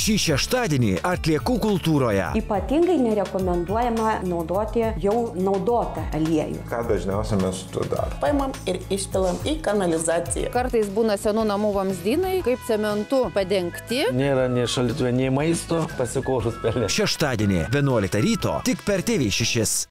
Šį šeštadienį atliekų kultūroje. Ypatingai nerekomenduojama naudoti jau naudotą aliejų. Ką dažniausiai mes su tuo darome? Paimam ir išpilam į kanalizaciją. Kartais būna senų namų vamzdynai, kaip cementu padengti. Nėra nei šaldytuve, nei maisto, pasikošus pelė. Šeštadienį 11 ryto tik per TV6.